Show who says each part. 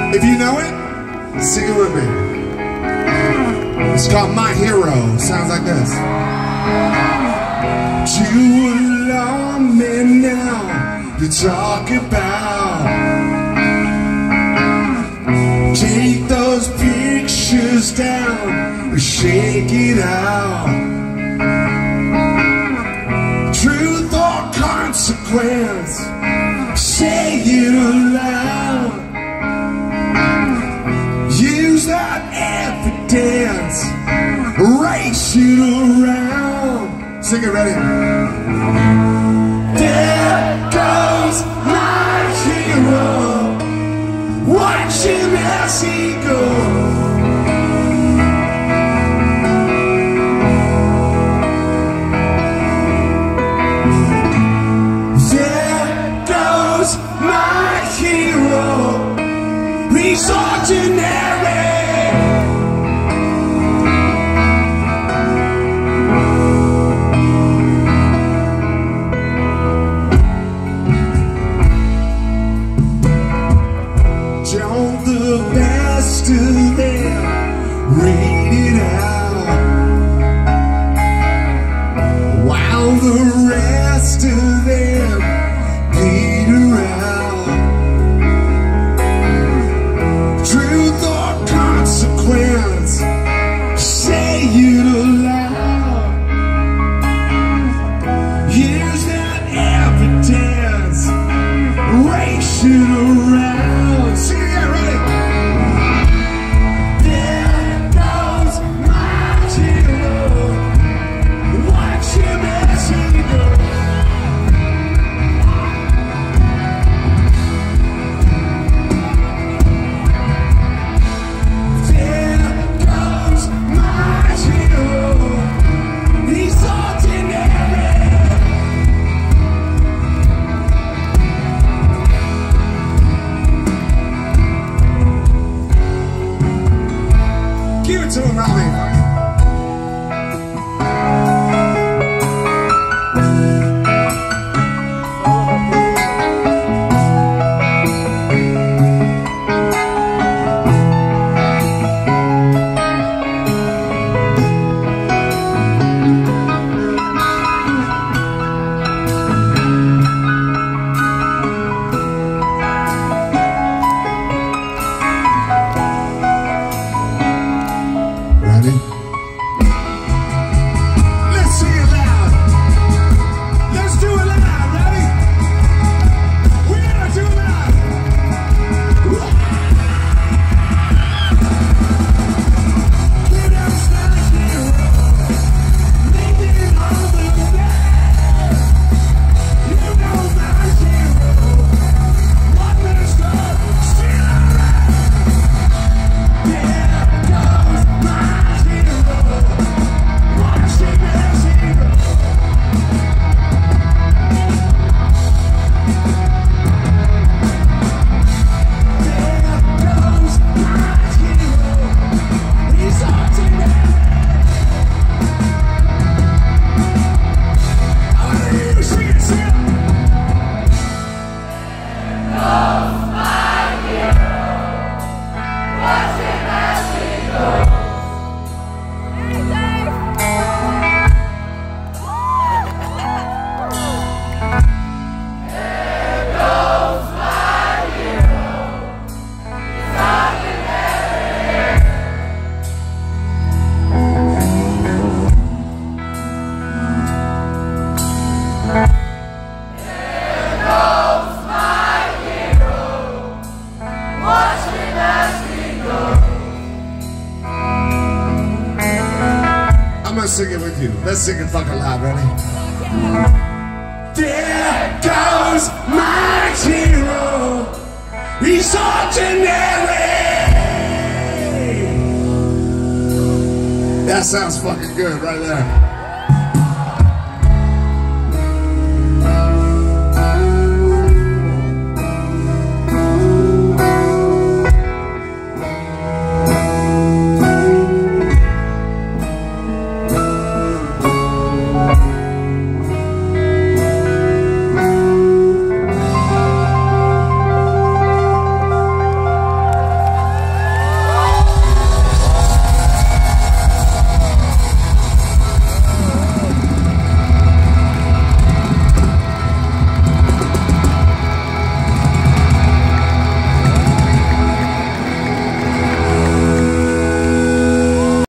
Speaker 1: If you know it, sing it with me. It's called My Hero. Sounds like this. You alarm me now. You talk about. Take those pictures down. Shake it out. Truth or consequence. Say it aloud. Use that evidence. Race it around. Sing it, ready? There goes my hero. Watch him as he goes. He's ordinary. Don't the best of them read it out, while the rest of them peter out. Truth or consequence, say it aloud. Use that evidence, race it around. Sing it again, ready? There goes my hero. Watch him as he goes. Give it to him, Robbie. Ready? Let's sing it loud. Let's do it loud. Ready? We gotta do it loud. You know it's not a hero. Making all the best. You know my hero. What is love? Still around. There goes my hero. Watch him as he goes. There goes my hero. He's ordinary. I want to hear you sing it, sing it. I'm gonna sing it with you. Let's sing it fucking loud, ready? There goes my hero. He's ordinary. That sounds fucking good right there.